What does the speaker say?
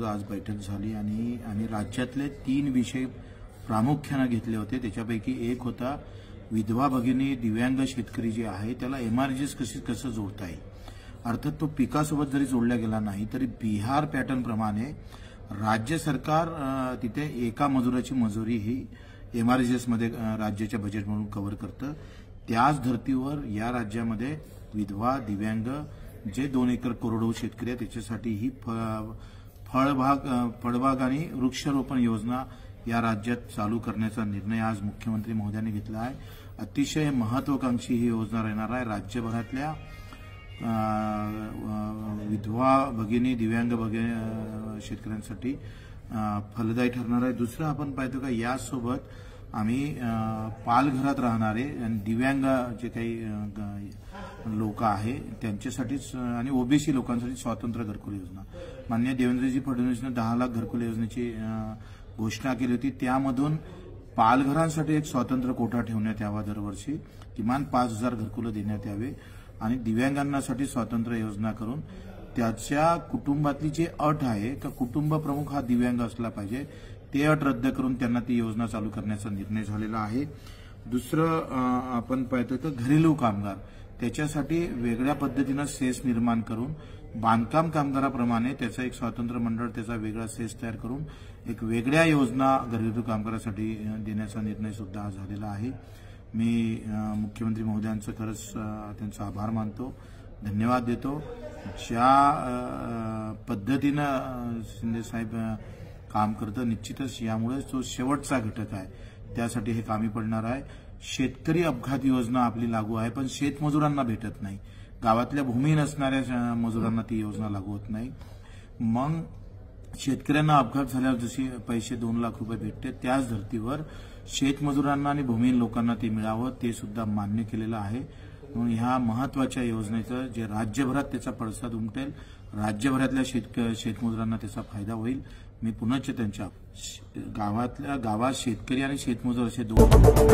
सोबत आज बैठक झाली आणि आम्ही राज्यातले 3 विषय प्रामुख्याने घेतले होते। त्याच्यापैकी एक होता विधवा भगिनी दिव्यांग शेतकरी जे आहे त्याला एमआरजीएस कसं जोडता येईल। अर्थात तो पिकासोबत जरी जोडला गेला नाही तरी बिहार पॅटर्न प्रमाणे राज्य सरकार तिथे एका मजुराची मजुरी ही एमआरजीएस मध्ये राज्याच्या बजेट म्हणून कव्हर करतं। त्याच धर्तीवर या राज्यामध्ये विधवा दिव्यांग जे 2 एकर कोरडवाहू शेतकरी आहेत त्याच्यासाठी ही फळबाग आणि वृक्षारोपण योजना या राज्यात चालू करण्याचा निर्णय आज मुख्यमंत्री महोदयांनी घेतला आहे। अतिशय महत्त्वाकांक्षी ही योजना राहणार आहे। राज्यभरातल्या विधवा भगिनी दिव्यांग शेतकऱ्यांसाठी फलदायी ठरणार आहे। दुसरं आपण पाहतो का यासोबत आम्ही पालघरात राहणारे आणि दिव्यांग जे काही लोक आहे त्यांच्यासाठीच आणि ओबीसी लोकांसाठी स्वतंत्र घरकुल योजना माननीय देवेंद्रजी फडणवीसने 10 लाख घरकुल योजनेची घोषणा केली होती। त्यामधून पालघरांसाठी एक स्वतंत्र कोटा ठेवण्यात यावा, दरवर्षी किमान 5000 घरकुलं देण्यात यावे आणि दिव्यांगांसाठी स्वतंत्र योजना करून त्याच्या कुटुंबातली जी अट आहे का कुटुंब प्रमुख हा दिव्यांग असला पाहिजे ते अट रद्द करून त्यांना ती योजना चालू करण्याचा निर्णय झालेला आहे। दुसरं आपण पाहतो की घरेलू कामगार त्याच्यासाठी वेगळ्या पद्धतीने सेस निर्माण करून बांधकाम कामगाराप्रमाणे त्याचा एक स्वतंत्र मंडळ त्याचा वेगळा सेस तयार करून एक वेगळ्या योजना घरेलू कामगारासाठी देण्याचा निर्णय सुद्धा झालेला आहे। मी मुख्यमंत्री महोदयांचं खरंच त्यांचा आभार मानतो, धन्यवाद देतो। ज्या पद्धतीने शिंदे साहेब काम करतं निश्चितच यामुळे जो शेवटचा घटक आहे त्यासाठी हे कामी पडणार आहे। शेतकरी अपघात योजना आपली लागू आहे पण शेतमजुरांना भेटत नाही, गावातल्या भूमी नसणाऱ्या मजुरांना ती योजना लागू होत नाही। मग शेतकऱ्यांना अपघात झाल्यावर जशी पैसे 2 लाख रुपये भेटते त्याच धर्तीवर शेतमजुरांना आणि भूमिहीन लोकांना ते मिळावं ते सुद्धा मान्य केलेलं आहे। म्हणून ह्या महत्त्वाच्या योजनेचं जे राज्यभरात त्याचा पडसाद उमटेल, राज्यभरातल्या शेतमजुरांना त्याचा फायदा होईल। मी पुन्हा त्यांच्या गावात शेतकरी आणि शेतमजूर असे 2